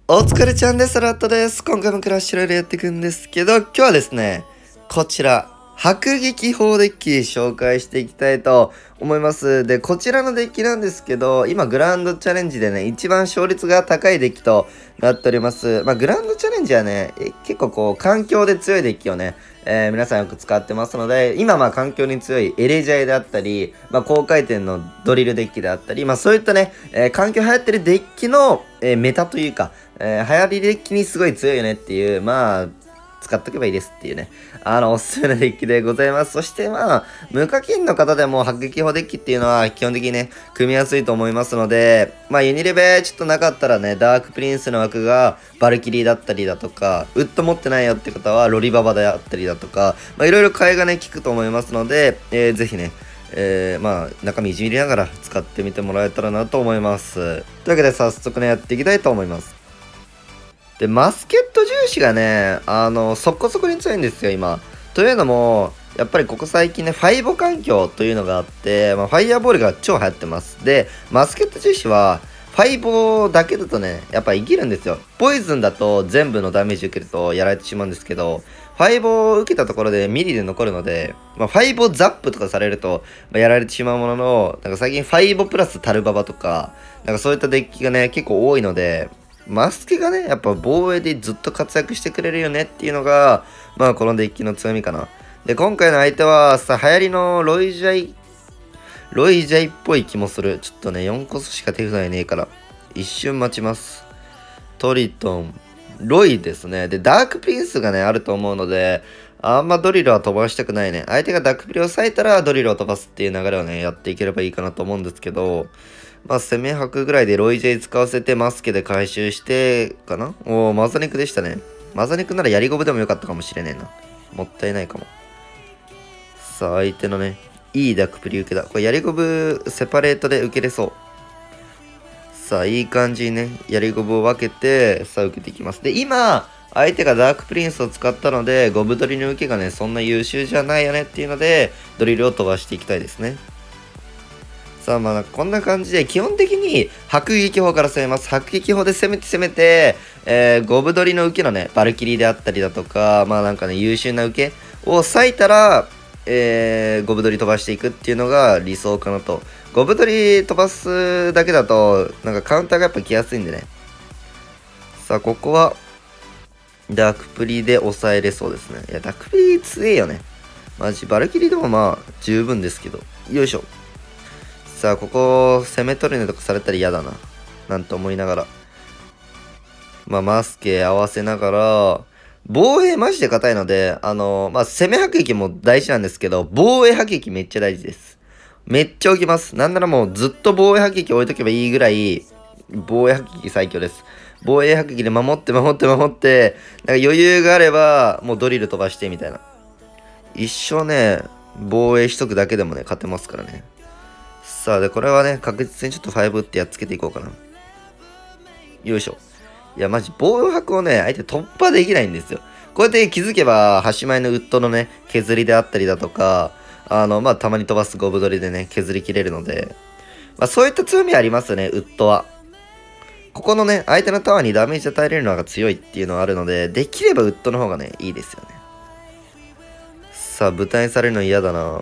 お疲れちゃんです。ラットです。今回もクラッシュロイヤルやっていくんですけど、今日はですね、こちら、迫撃砲デッキ紹介していきたいと思います。で、こちらのデッキなんですけど、今グランドチャレンジでね、一番勝率が高いデッキとなっております。グランドチャレンジはね、結構こう、環境で強いデッキをね、皆さんよく使ってますので、今環境に強いエレジャイであったり、高回転のドリルデッキであったり、そういったね、環境流行ってるデッキの、メタというか、流行りデッキにすごい強いよねっていう、使っとけばいいですっていうね、おすすめのデッキでございます。そして無課金の方でも迫撃砲デッキっていうのは基本的にね、組みやすいと思いますので、ユニレベちょっとなかったらね、ダークプリンスの枠がバルキリーだったりだとか、ウッド持ってないよって方はロリババであったりだとか、いろいろ替えがね、効くと思いますので、ぜひね、中身いじりながら使ってみてもらえたらなと思います。というわけで早速ね、やっていきたいと思います。で、マスケット重視がね、そこそこに強いんですよ、今。というのも、やっぱりここ最近ね、ファイボ環境というのがあって、ファイヤーボールが超流行ってます。で、マスケット重視は、ファイボだけだとね、やっぱ生きるんですよ。ポイズンだと全部のダメージ受けるとやられてしまうんですけど、ファイボを受けたところでミリで残るので、ファイボザップとかされると、やられてしまうものの、最近ファイボプラスタルババとか、そういったデッキがね、結構多いので、マスケがね、やっぱ防衛でずっと活躍してくれるよねっていうのが、このデッキの強みかな。で、今回の相手は、流行りのロイジャイっぽい気もする。ちょっとね、4コスしか手札にねえから、一瞬待ちます。トリトン、ロイですね。で、ダークプリンスがね、あると思うので、あんまドリルは飛ばしたくないね。相手がダークプリを抑えたらドリルを飛ばすっていう流れをね、やっていければいいかなと思うんですけど、攻め白ぐらいでロイジェイ使わせてマスケで回収してかな。マザニクでしたね。マザニクならやりゴブでもよかったかもしれねえな。もったいないかも。さあ、相手のね、いいダックプリ受けだ。これやりゴブセパレートで受けれそう。さあ、いい感じにね、やりゴブを分けて、さあ、受けていきます。で、今、相手がダークプリンスを使ったので、ゴブドリの受けがね、そんな優秀じゃないよねっていうので、ドリルを飛ばしていきたいですね。さあこんな感じで基本的に迫撃砲から攻めます。迫撃砲で攻めて、ゴブ取りの受けのね、バルキリーであったりだとか、優秀な受けを割いたら、ゴブ取り飛ばしていくっていうのが理想かなと。ゴブ取り飛ばすだけだと、カウンターがやっぱ来やすいんでね。さあ、ここは、ダークプリで抑えれそうですね。いや、ダークプリ強えよね。マジ、バルキリーでも十分ですけど。よいしょ。さあ、ここ、攻め取るねとかされたら嫌だな。なんて思いながら。マスケ合わせながら、防衛マジで硬いので、攻め迫撃も大事なんですけど、防衛迫撃めっちゃ大事です。めっちゃ置きます。なんならもうずっと防衛迫撃置いとけばいいぐらい、防衛迫撃最強です。防衛迫撃で守って、余裕があれば、もうドリル飛ばしてみたいな。一生ね、防衛しとくだけでもね、勝てますからね。さあ、で、これはね、確実にちょっと5ってやっつけていこうかな。よいしょ。いや、マジ、防御白をね、相手突破できないんですよ。こうやって気づけば、端前のウッドのね、削りであったりだとか、たまに飛ばすゴブ取りでね、削りきれるので、そういった強みありますよね、ウッドは。ここのね、相手のタワーにダメージ与えれるのが強いっていうのがあるので、できればウッドの方がね、いいですよね。さあ、舞台にされるの嫌だな。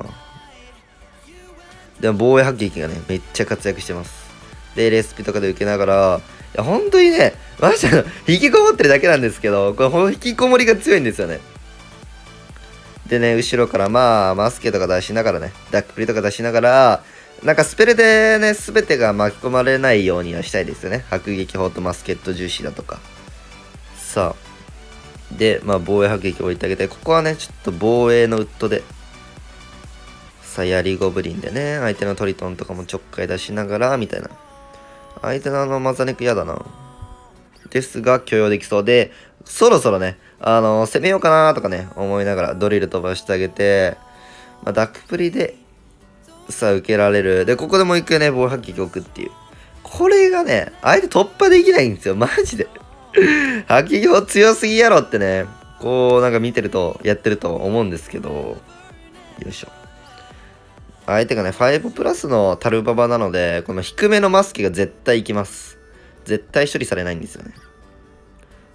でも防衛迫撃がね、めっちゃ活躍してます。で、レスピとかで受けながら、いや、本当にね、マジで引きこもってるだけなんですけど、これ引きこもりが強いんですよね。でね、後ろからマスケとか出しながらね、ダックプリとか出しながら、スペルでね、すべてが巻き込まれないようにはしたいですよね。迫撃砲とマスケット重視だとか。さあ。で、防衛迫撃置いてあげて、ここはね、ちょっと防衛のウッドで、ヤリゴブリンでね、相手のトリトンとかもちょっかい出しながら、みたいな。相手のマザネク嫌だな。ですが、許容できそうで、そろそろね、攻めようかなとかね、思いながらドリル飛ばしてあげて、ダックプリで、さあ、受けられる。で、ここでもう一回ね、防波撃置くっていう。これがね、相手突破できないんですよ、マジで。破撃砲強すぎやろってね、こう、見てると、やってると思うんですけど、よいしょ。相手がね、5プラスのタルババなので、この低めのマスケが絶対いきます。絶対処理されないんですよね。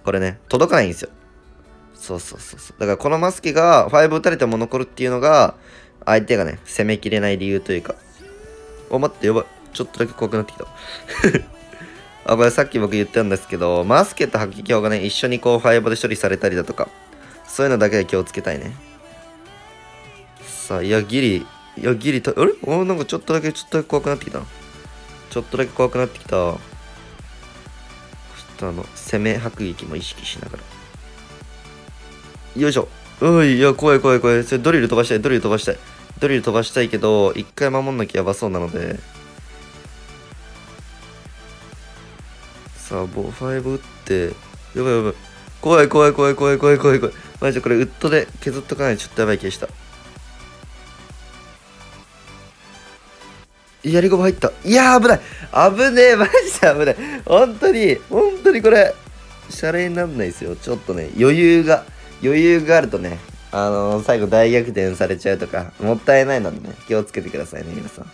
これね、届かないんですよ。そうそうそうそう。だからこのマスケが5打たれても残るっていうのが、相手がね、攻めきれない理由というか。お、待って、やばい。ちょっとだけ怖くなってきた。あ、これさっき僕言ったんですけど、マスケと迫撃砲がね、一緒にこう5で処理されたりだとか、そういうのだけで気をつけたいね。さあ、いや、ギリと、あれなんかちょっとだけ怖くなってきたな。ちょっとだけ怖くなってきた。ちょっと攻め迫撃も意識しながら。よいしょ。いや、怖い。それドリル飛ばしたい。ドリル飛ばしたいけど、一回守んなきゃやばそうなので。さあ、5打って、やばい。怖い。マジでこれ、ウッドで削っとかないとちょっとやばい気がした。やりゴム入った。いやー、危ねえ、マジで危ない。本当にこれ、シャレになんないですよ。ちょっとね、余裕があるとね、最後大逆転されちゃうとか、もったいないのでね、気をつけてくださいね、皆さん。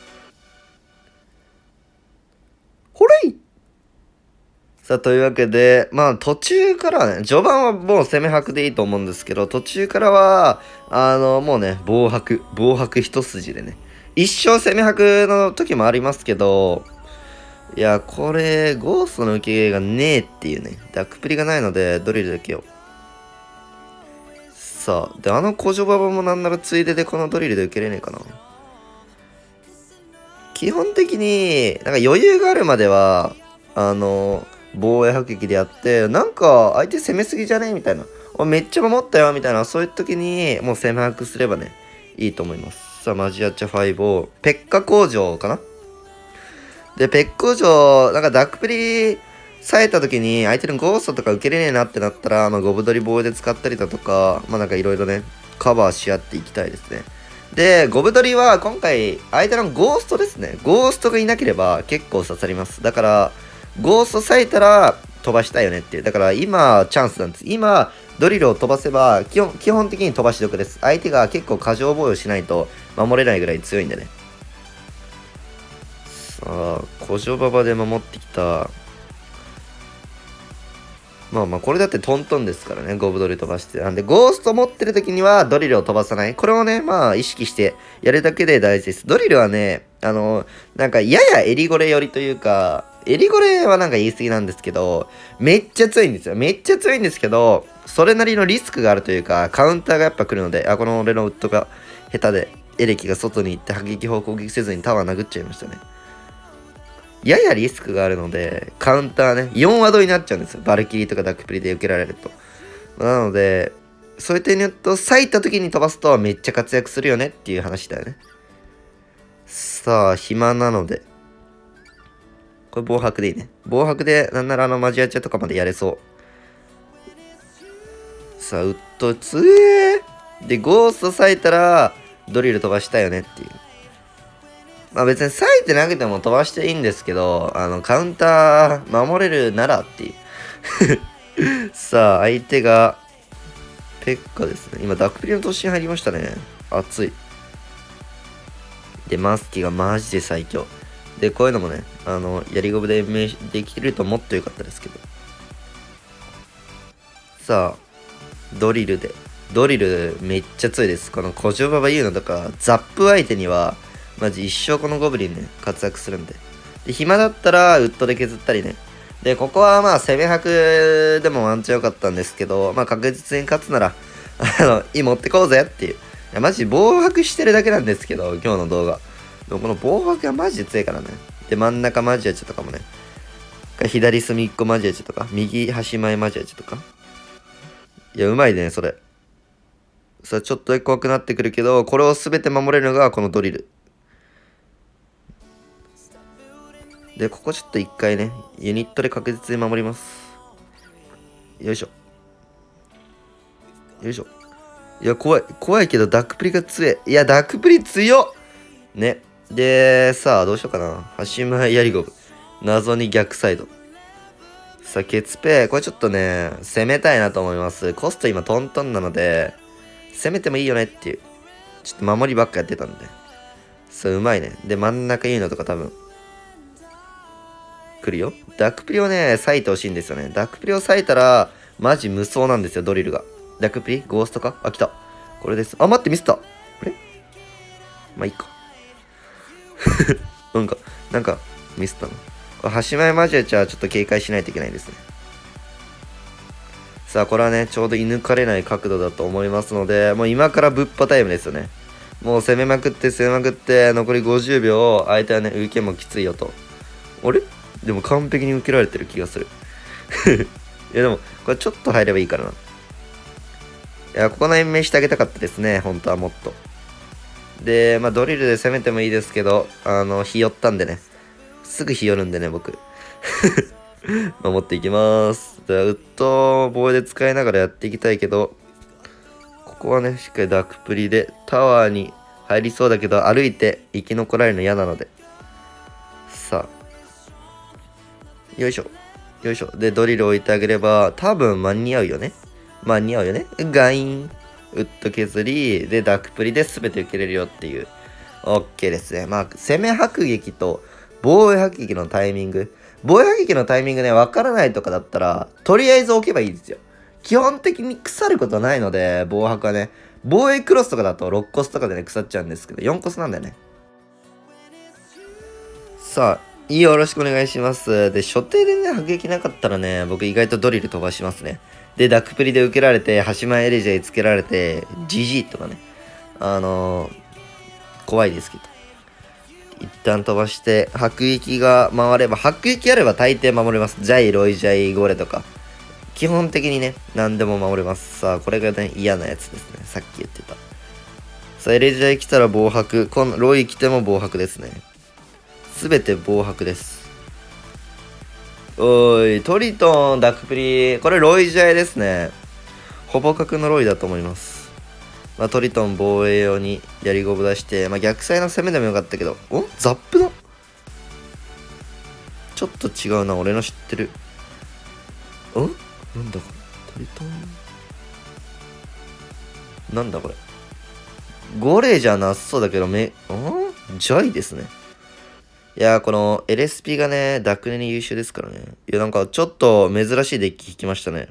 ほれいさあ、というわけで、まあ途中からはね、序盤はもう攻め白でいいと思うんですけど、途中からは、もうね、防白一筋でね、一生攻め白の時もありますけど、いや、これ、ゴーストの受けがねえっていうね、ダックプリがないので、ドリルだけよ。さあ、で、古女ババもなんならついででこのドリルで受けれねえかな。基本的に、なんか余裕があるまでは、防衛迫撃でやって、なんか相手攻めすぎじゃねみたいな。めっちゃ守ったよみたいな、そういう時にもう攻め迫すればね、いいと思います。さあ、マジアッチャ5を、ペッカ工場かなで、ペッカ工場、なんかダックプリ冴えた時に相手のゴーストとか受けれねえなってなったら、まあ、ゴブドリ防衛で使ったりだとか、まあなんかいろいろね、カバーし合っていきたいですね。で、ゴブドリは今回、相手のゴーストですね。ゴーストがいなければ結構刺さります。だから、ゴースト咲いたら飛ばしたいよねっていう。だから今、チャンスなんです。今、ドリルを飛ばせば、基本的に飛ばし得です。相手が結構過剰防御しないと守れないぐらい強いんでね。さあ、古城馬場で守ってきた。まあこれだってトントンですからね、ゴブドリ飛ばして。なんで、ゴースト持ってる時にはドリルを飛ばさない。これをね、まあ意識してやるだけで大事です。ドリルはね、なんかややエリゴレ寄りというか、エリゴレはなんか言い過ぎなんですけど、めっちゃ強いんですよ。めっちゃ強いんですけど、それなりのリスクがあるというか、カウンターがやっぱ来るので、この俺のウッドが下手で、エレキが外に行って迫撃砲攻撃せずにタワー殴っちゃいましたね。ややリスクがあるので、カウンターね、4ワードになっちゃうんですよ。バルキリーとかダックプリで受けられると。なので、そういう点によると、咲いた時に飛ばすとめっちゃ活躍するよねっていう話だよね。さあ、暇なので。これ防白でいいね。防白で、なんならマジアチャとかまでやれそう。さあ、ウッドつえーで、ゴースト咲いたら、ドリル飛ばしたいよねっていう。まあ別に咲いてなくても飛ばしていいんですけど、カウンター守れるならっていう。さあ、相手が、ペッカですね。今、ダックプリの突進入りましたね。熱い。で、マスキがマジで最強。で、こういうのもね、やりゴブで延命できるともっと良かったですけど。さあ、ドリルで。ドリルめっちゃ強いです。この古城馬場言うのとか、ザップ相手には、マジ一生このゴブリンね、活躍するんで。で、暇だったら、ウッドで削ったりね。で、ここはまあ、攻め白でもワンチャン良かったんですけど、まあ、確実に勝つなら、持ってこうぜっていう。いや、マジ防白してるだけなんですけど、今日の動画。でもこの防白がマジで強いからね。で、真ん中マジアチとかもね。左隅っこマジアチとか、右端前マジアチとか。いや、うまいね、それ。さあ、ちょっと怖くなってくるけど、これを全て守れるのがこのドリル。で、ここちょっと一回ね、ユニットで確実に守ります。よいしょ。よいしょ。いや、怖いけど、ダックプリが強い。いや、ダックプリ強っね。で、さあ、どうしようかな。端前やりゴブ。謎に逆サイド。さあ、ケツペ。これちょっとね、攻めたいなと思います。コスト今トントンなので、攻めてもいいよねっていう。ちょっと守りばっかやってたんで。そう、うまいね。で、真ん中いいのとか多分、来るよ。ダックプリをね、割いてほしいんですよね。ダックプリを割いたら、 マジ無双なんですよ、ドリルが。ダクプリゴーストかあ、来た。これです。あ、待って、ミスった。あれまあ、いいか。なんか、ミスったの。これ、端前マジアチはちょっと警戒しないといけないですね。さあ、これはね、ちょうど射抜かれない角度だと思いますので、もう今からぶっぱタイムですよね。もう攻めまくって、攻めまくって、残り50秒、相手はね、受けもきついよと。あれでも完璧に受けられてる気がする。いやでも、これちょっと入ればいいからな。いや、ここの延命してあげたかったですね、本当はもっと。で、まあドリルで攻めてもいいですけど、ひよったんでね。すぐひよるんでね、僕。守っていきます。で、ウッド防衛で使いながらやっていきたいけど、ここはね、しっかりダークプリでタワーに入りそうだけど、歩いて生き残られるの嫌なので。さあ。よいしょ。よいしょ。で、ドリル置いてあげれば、多分間に合うよね。間に合うよね。ガイン。ウッド削り、で、ダークプリで全て受けれるよっていう。OK ですね。まあ、攻め迫撃と防衛迫撃のタイミング。防衛迫撃のタイミングね、わからないとかだったら、とりあえず置けばいいですよ。基本的に腐ることはないので、防迫はね、防衛クロスとかだと6コスとかでね、腐っちゃうんですけど、4コスなんだよね。さあ、よろしくお願いします。で、所定でね、迫撃なかったらね、僕意外とドリル飛ばしますね。で、ダックプリで受けられて、端前エレジェイつけられて、GG とかね。怖いですけど。一旦飛ばして、迫撃が回れば、迫撃あれば大抵守れます。ジャイ、ロイジャイ、ゴレとか。基本的にね、何でも守れます。さあ、これがね、嫌なやつですね。さっき言ってた。さあ、エレジャイ来たら防迫。ロイ来ても防迫ですね。すべて防迫です。おーい、トリトン、ダックプリ。これロイジャイですね。ほぼ角のロイだと思います。まあ、トリトン防衛用にやりゴブ出して、まあ、逆サイの攻めでもよかったけど、ザップだちょっと違うな、俺の知ってる。なんだこれトリトンなんだこれゴレじゃなさそうだけど、ジャイですね。いやー、この LSP がね、ダクネに優秀ですからね。いや、なんかちょっと珍しいデッキ引きましたね。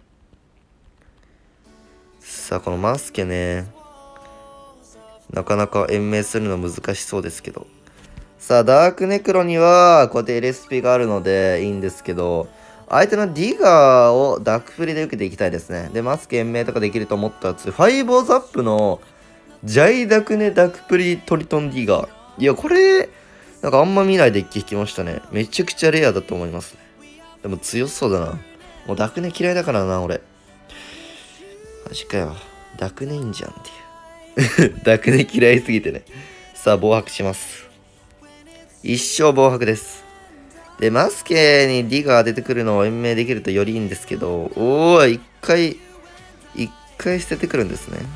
さあ、このマスケね。なかなか延命するの難しそうですけど。さあ、ダークネクロには、こうやって LSP があるのでいいんですけど、相手のディガーをダックプリで受けていきたいですね。で、マスク延命とかできると思ったやつ、ファイボーザップのジャイダクネダクプリトリトンディガー。いや、これ、なんかあんま見ないデッキ引きましたね。めちゃくちゃレアだと思いますね。でも強そうだな。もうダクネ嫌いだからな、俺。マジかよ。ダクネいいんじゃんっていう。ダクネ嫌いすぎてね。さあ、防迫します。一生防迫です。で、マスケにディガー出てくるのを延命できるとよりいいんですけど、一回捨ててくるんですね。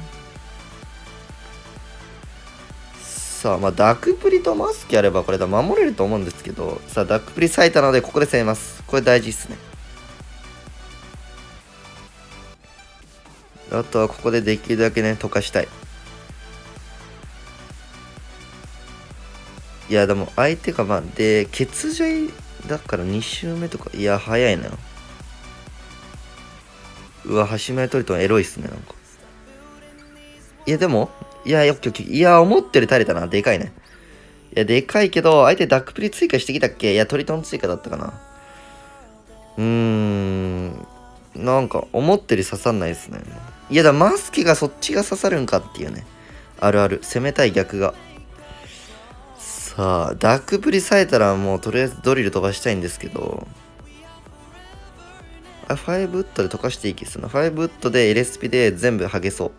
さあ、まあ、ダクプリとマスケあればこれだ、守れると思うんですけど、さあ、ダクプリ咲いたので、ここで攻めます。これ大事っすね。あとはここでできるだけね、溶かしたい。いや、でも相手がで、欠如だから2周目とか、いや、早いな。うわ、端前トリトンエロいっすね、なんか。いや、でも、いや、いや、思ってる垂れたな。でかいね。いや、でかいけど、相手ダックプリ追加してきたっけ？いや、トリトン追加だったかな。なんか、思ってる刺さんないですね。いや、マスケがそっちが刺さるんかっていうね。あるある。攻めたい逆が。さあ、ダックプリさえたらもうとりあえずドリル飛ばしたいんですけど。5ウッドで溶かしていい気するな。5ウッドで LSP で全部剥げそう。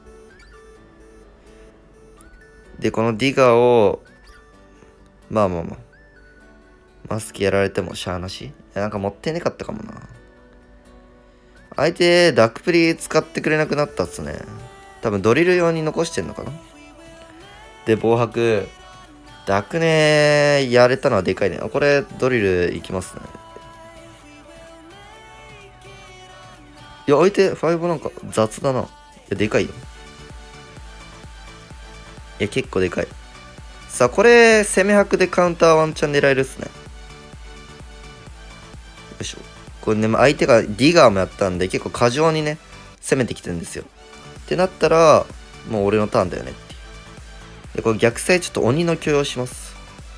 で、このディガーを、まあ。マスケやられてもしゃーなし。なんか持ってねかったかもな。相手、ダックプリ使ってくれなくなったっすね。多分ドリル用に残してんのかな。で、防迫。ダクネやれたのはでかいね。これ、ドリルいきますね。いや、相手、5なんか雑だな。いや、でかいよ。いや、結構でかい。さあ、これ、攻め迫でカウンターワンチャン狙えるっすね。よいしょ。 これね、相手がディガーもやったんで、結構過剰にね、攻めてきてるんですよ。ってなったら、もう俺のターンだよねっていう。で、これ逆サイちょっと鬼の許容します。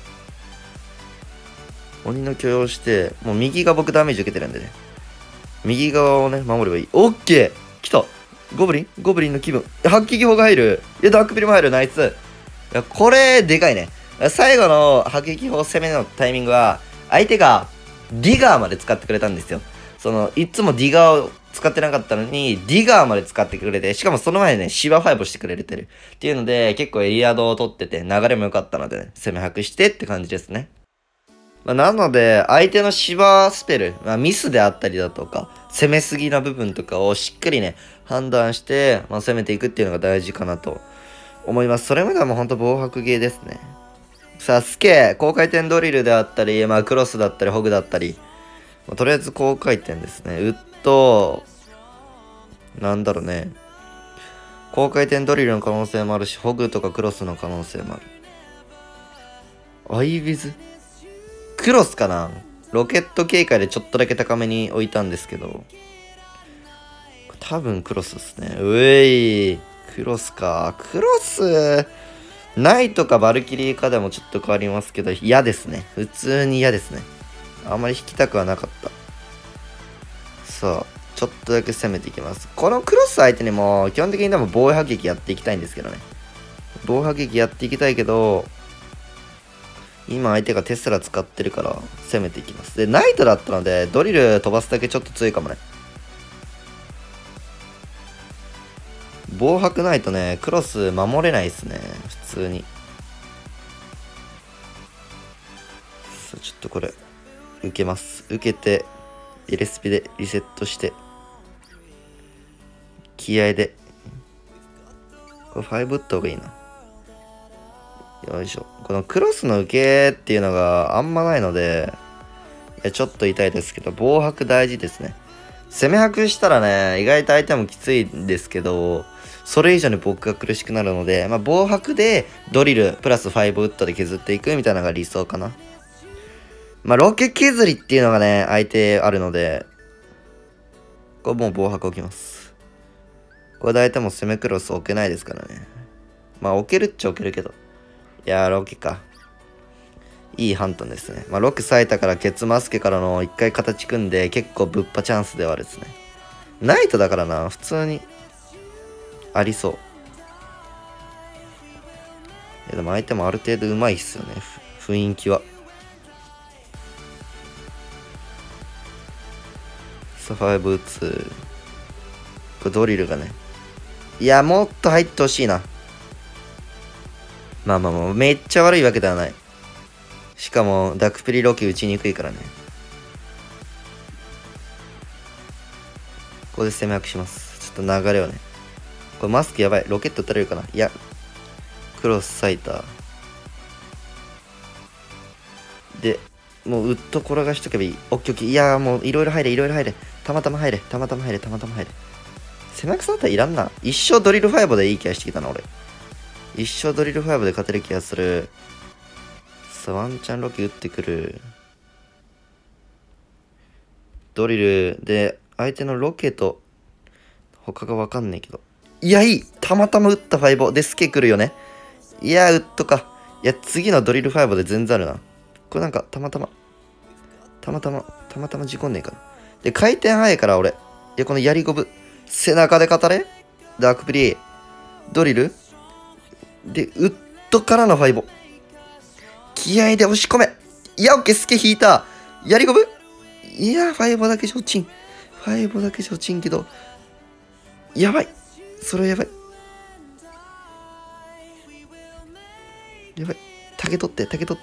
鬼の許容して、もう右が僕ダメージ受けてるんでね。右側をね、守ればいい。オッケー来たゴブリンの気分。発撃砲が入る。いや、ダークピルも入る。ナイス。いや、これ、でかいね。最後の迫撃砲攻めのタイミングは、相手がディガーまで使ってくれたんですよ。いつもディガーを使ってなかったのに、ディガーまで使ってくれて、しかもその前ね、シバファイブしてくれてる。っていうので、結構エリアドを取ってて、流れも良かったので、ね、攻め白してって感じですね。なので、相手のシバスペル、ミスであったりだとか、攻めすぎな部分とかをしっかりね、判断して、攻めていくっていうのが大事かなと思います。それまではもうほんと防白ゲーですね。さあ、スケ、高回転ドリルであったり、クロスだったり、ホグだったり、とりあえず高回転ですね。ウッド、なんだろうね。高回転ドリルの可能性もあるし、ホグとかクロスの可能性もある。アイビズクロスかな。ロケット警戒でちょっとだけ高めに置いたんですけど。多分クロスですね。うえい。クロスか。クロス。ナイトかバルキリーかでもちょっと変わりますけど、嫌ですね。普通に嫌ですね。あんまり引きたくはなかった。さあ、ちょっとだけ攻めていきます。このクロス相手にも、基本的にでも防衛破撃やっていきたいんですけどね。防衛破撃やっていきたいけど、今相手がテスラ使ってるから攻めていきます。で、ナイトだったので、ドリル飛ばすだけちょっと強いかもね。防白ないとね、クロス守れないですね。普通に。さあ、ちょっとこれ、受けます。受けて、LSP でリセットして、気合で。これ5打った方がいいな。よいしょ。このクロスの受けっていうのがあんまないので、いやちょっと痛いですけど、防白大事ですね。攻め白したらね、意外と相手もきついんですけど、それ以上に僕が苦しくなるので、防白でドリルプラス5ウッドで削っていくみたいなのが理想かな。ロケ削りっていうのがね、相手あるので、これもう防白置きます。これで相手も攻めクロス置けないですからね。置けるっちゃ置けるけど。いやー、ロケか。いいハントンですね。ロク咲いたからケツマスケからの一回形組んで結構ぶっぱチャンスではあるですね。ナイトだからな、普通にありそう。いやでも相手もある程度うまいっすよね、雰囲気は。サファイブ打つ。これドリルがね。いや、もっと入ってほしいな。めっちゃ悪いわけではない。しかも、ダクプリロケ打ちにくいからね。ここで攻め悪します。ちょっと流れをね。これマスクやばい。ロケット撃たれるかな。いや。クロスサイター。で、もうウッド転がしとけばいい。オッケーオッケー。いやーもういろいろ入れ、いろいろ入れ。たまたま入れ。たまたま入れ。たまたま入れ。狭くさったらいらんな。一生ドリル5でいい気がしてきたな、俺。一生ドリル5で勝てる気がする。さあ、ワンチャンロケ打ってくる。ドリルで、相手のロケと、他がわかんないけど。いや、いいたまたま打った5。で、スケ来るよね。いや、ウッドか。いや、次のドリル5で全然あるな。これなんか、たまたま事故んねえかな。で、回転早いから、俺。いや、この槍ゴブ。背中で語れダークプリー。ドリルで、ウッドからの5。気合で押し込め。いや、オッケー、スケ引いた。槍ゴブいや、5だけじゃ落ちん。5だけじゃ落ちんけど。やばい。それやばい。やばい。竹取って、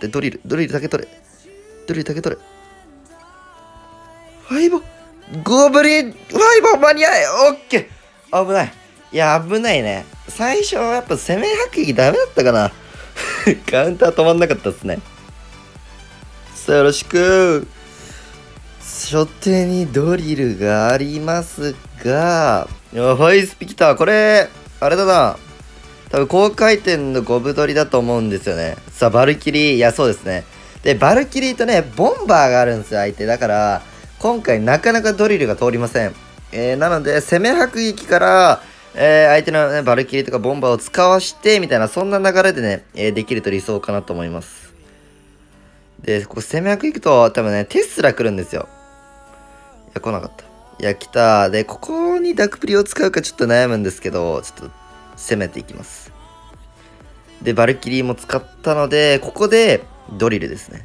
ドリル竹取れ。ドリル竹取れ。5、ゴブリン、5間に合え。オッケー。危ない。いや、危ないね。最初はやっぱ攻め迫撃ダメだったかな。カウンター止まんなかったっすね。さあ、よろしく。初手にドリルがありますが、ファイスピ来た。これ、あれだな。多分高回転のゴブ取りだと思うんですよね。さあ、バルキリー。いや、そうですね。で、バルキリーとね、ボンバーがあるんですよ、相手。だから、 今回なかなかドリルが通りません。なので、攻め迫撃から、相手の、ね、バルキリーとかボンバーを使わして、みたいな、そんな流れでね、できると理想かなと思います。で、ここ攻め迫撃と、多分ね、テスラ来るんですよ。いや、来なかった。いや、来た。で、ここにダクプリを使うかちょっと悩むんですけど、ちょっと、攻めていきます。で、バルキリーも使ったので、ここで、ドリルですね。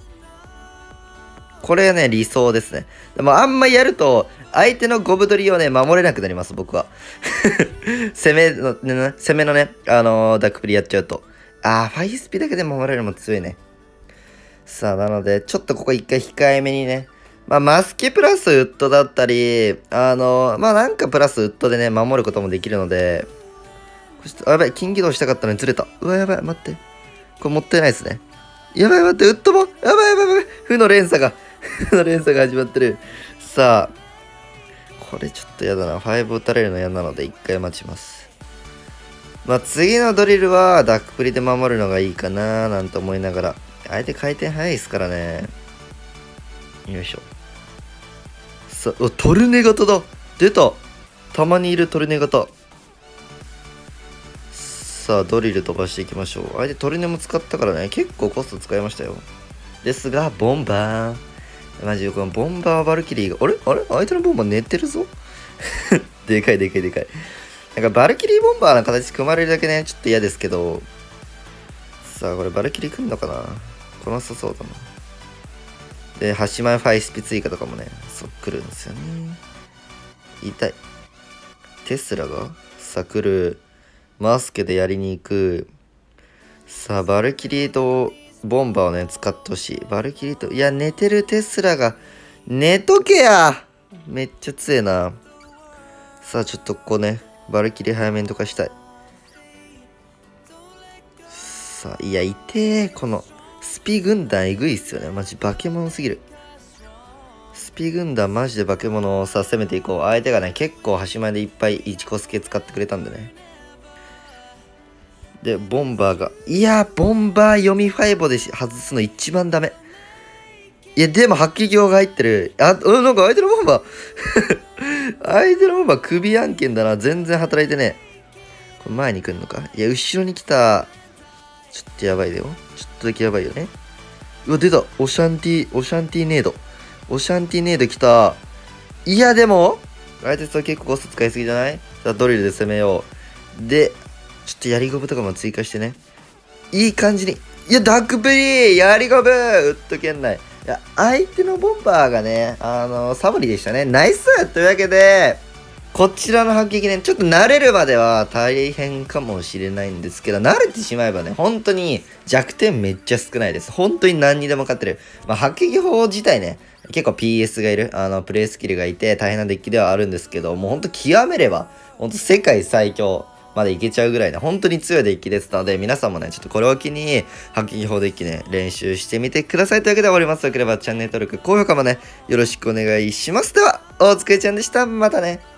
これはね、理想ですね。でもあんまやると、相手のゴブドリをね、守れなくなります、僕は。攻めのね、ダックプリやっちゃうと。ファイスピだけで守れるのも強いね。さあ、なので、ちょっとここ一回控えめにね。マスケプラスウッドだったり、なんかプラスウッドでね、守ることもできるので、やばい、金起動したかったのにずれた。うわ、やばい、待って。これもったいないですね。やばい、待って、ウッドも、やばい、やばい、やばい、負の連鎖が始まってる。さあ、これちょっとやだな。5打たれるの嫌なので、一回待ちます。次のドリルは、ダックプリで守るのがいいかななんて思いながら。相手回転早いですからね。よいしょ。さあ、トルネ型だ。出た。たまにいるトルネ型。さあ、ドリル飛ばしていきましょう。相手トルネも使ったからね、結構コスト使いましたよ。ですが、ボンバー。マジでこのボンバーバルキリーが、あれ相手のボンバー寝てるぞでかい。なんかバルキリーボンバーの形組まれるだけね、ちょっと嫌ですけど。さあ、これバルキリー来んのかな？来なさそうだな。で、端前ファイスピ追加とかもね、そう来るんですよね。痛い。テスラがさ、来る。マスケでやりに行く。さあ、バルキリーとボンバーをね、使ってほしい。バルキリーと、いや、寝てるテスラが、寝とけや！めっちゃ強えな。さあ、ちょっとここね、バルキリー早めにとかしたい。さあ、いや、痛え。この、スピ軍団えぐいっすよね。マジ化け物すぎる。スピ軍団マジで化け物をさ、攻めていこう。相手がね、結構端前でいっぱい1コスケ使ってくれたんでね。で、ボンバーが。いや、ボンバー読み5で外すの一番ダメ。いや、でも発揮鏡が入ってる。なんか相手のボンバー相手のボンバー首案件だな。全然働いてねえ。これ前に来んのか。いや、後ろに来た。ちょっとやばいだよ。ちょっとだけやばいよね。うわ、出た。オシャンティネード。オシャンティネード来た。いや、でも、相手と結構コスト使いすぎじゃない？さあ、ドリルで攻めよう。で、ちょっとやりゴブとかも追加してね。いい感じに。いや、ダックプリーやりゴブウッド圏内。いや、相手のボンバーがね、サボリでしたね。ナイスというわけで、こちらの反撃ね、ちょっと慣れるまでは大変かもしれないんですけど、慣れてしまえばね、本当に弱点めっちゃ少ないです。本当に何にでも勝ってる。反撃法自体ね、結構 PS がいる、プレイスキルがいて大変なデッキではあるんですけど、もう本当極めれば、本当世界最強。までいけちゃうぐらいね、本当に強いデッキですので、皆さんもね、ちょっとこれを機に、反撃法デッキね、練習してみてください。というわけで終わります。よければチャンネル登録、高評価もね、よろしくお願いします。では、お疲れちゃんでした。またね。